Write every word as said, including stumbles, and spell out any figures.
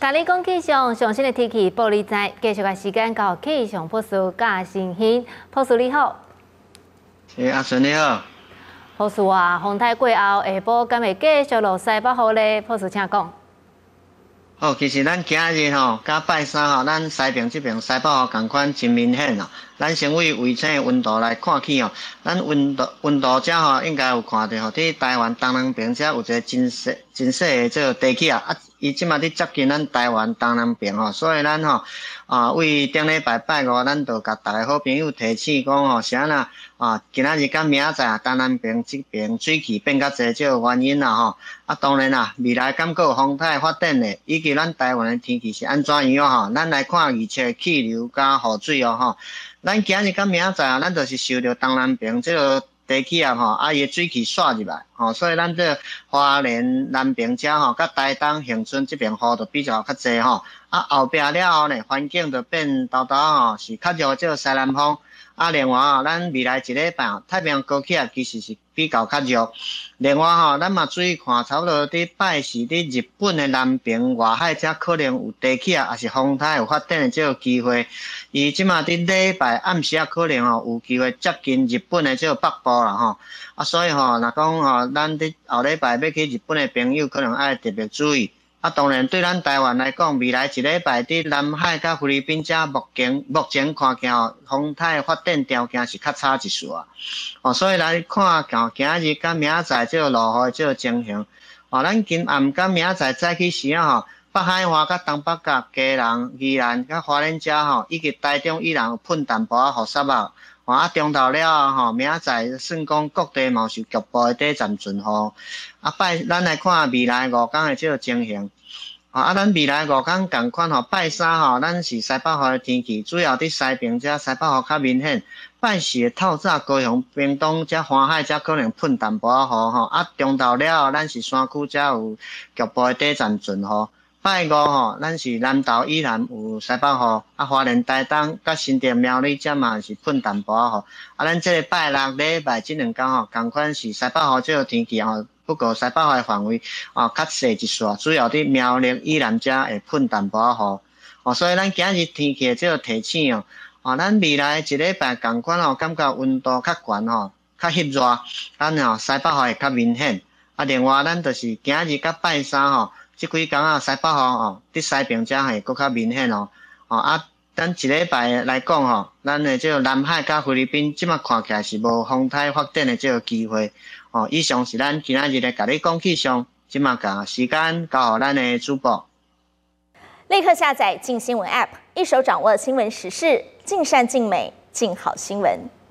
甲你讲气象上新的天气报你知，继续个时间到气象博士贾新兴，博士你好。 是阿顺你好。 博士啊，风台过后下晡敢会继续落西北雨咧？博士请讲。 好，其实咱今日吼，甲拜三吼，咱西边这边西北雨共款真明显哦。咱先为卫星的温度来看起哦，咱温度温度遮吼，应该有看到吼，伫台湾东南边遮有一个真细真细的这个低气压啊，伊即马伫接近咱台湾东南边吼，所以咱吼啊，为顶礼拜拜五，咱就甲逐个好朋友提醒讲吼，是安那啊，今仔日甲明仔载啊，东南边这边水汽变较侪，这个原因啦吼。啊，当然啦，未来敢佫有风台发展的，以及咱台湾的天气是安怎样吼？咱来看预测气流甲雨水哦吼。咱今日甲明仔载啊，咱就是受到东南边这个低气压吼，啊伊的水汽刷入来吼，所以咱这花莲南边遮吼，甲台东恒春这边雨就比较较侪吼。啊后壁了后呢，环境就变豆豆吼，是较弱这个西南风。啊，另外哦，咱未来一礼拜哦，太平洋高气压其实是比较较弱。另外吼，咱嘛注意看，差不多伫拜四伫日本的南边外海遮可能有低气压，也是风台有发展的这个机会。伊即马伫礼拜暗时啊，可能哦有机会接近日本的这个北部啦吼。啊，所以吼，若讲吼，咱伫后礼拜要去日本的朋友，可能爱特别注意。啊，当然对咱台湾来讲，未来一礼拜伫南海甲菲律宾遮，目前目前看起哦，风台发展条件是较差一丝啊。哦，所以来看到今日甲明仔载这个落雨这个情形，哦，咱今暗甲明仔载早起时啊吼，北海岸甲东北角、基隆、宜兰甲花莲遮吼，以及台中依然有喷淡薄仔雨湿啊。哦，啊，中昼了后吼，明仔载算讲各地嘛是局部的短暂阵雨。啊，拜咱来看未来五天的这个情形。啊，咱未来五天共款吼，拜三吼，咱是西北风的天气，主要伫西边遮西北风较明显。拜四的透早高雄、屏东遮花海遮可能喷淡薄仔雨吼。啊，中昼了后，咱是山区遮有局部的短暂阵雨。拜五吼，咱是南投以南有西北雨，啊，花莲台东甲新店苗栗遮嘛是喷淡薄仔雨。啊，咱这个拜六礼拜这两天吼，共款是西北雨这个天气吼。不过西北雨的范围啊较细一撮，主要伫苗栗以南遮会喷淡薄仔雨。哦，所以咱今日天气的这个提醒哦，啊，咱未来一礼拜共款哦，感觉温度较悬吼，较翕热，咱吼西北雨会较明显。啊，另外咱就是今日甲拜三吼，即几天啊西北雨哦，伫西边遮会搁较明显哦。哦啊，咱一礼拜来讲吼，咱的这个南海甲菲律宾即马看起来是无风台发展的这个机会。哦，以上是咱今仔日来甲你讲气象，即马甲时间交予咱的主播。 立刻下载静新闻 App， 一手掌握新闻时事，尽善尽美，尽好新闻。